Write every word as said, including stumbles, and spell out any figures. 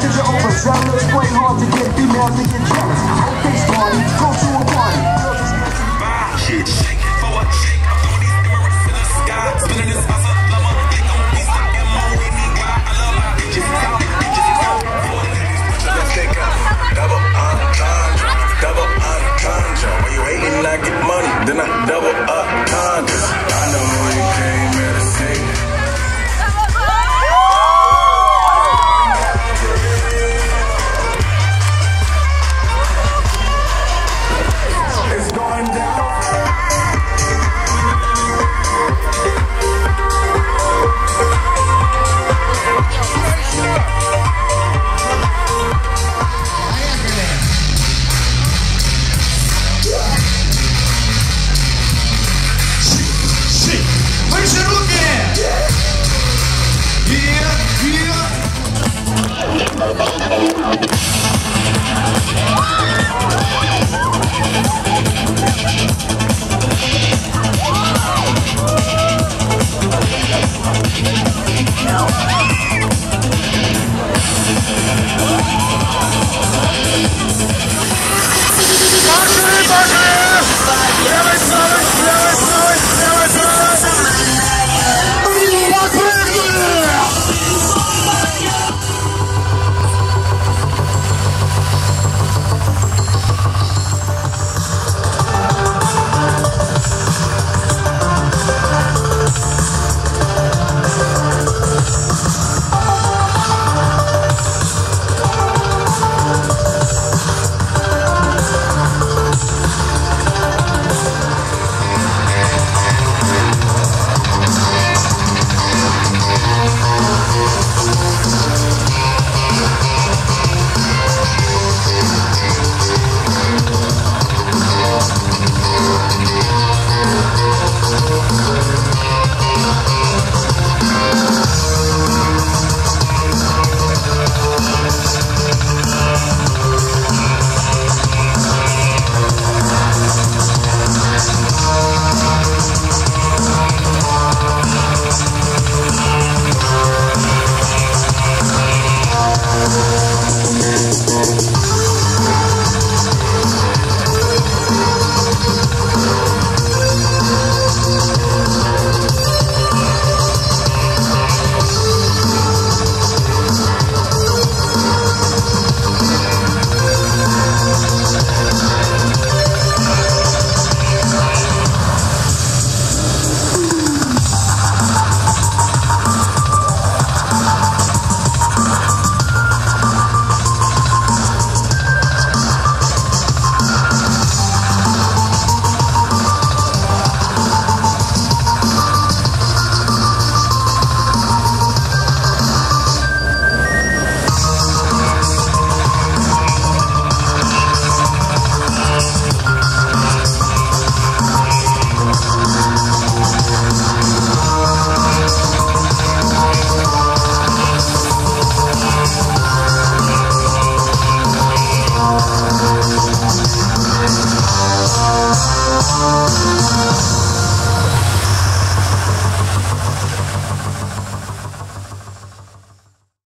to the overzealous, play hard to get females to get jealous. Okay, Sparty, go to a party. Shit, shake for a shake. I'm throwing these emeralds in the sky. Spinning this house up, love my dick on me. Stop M O E D Y. I love my bitches. Out, bitches, out. Let's take up. Double entendre. Double entendre. When you hating, I get money. Then I double entendre. I know you came here to see. It's going down. Выше руки! Вверх, вверх!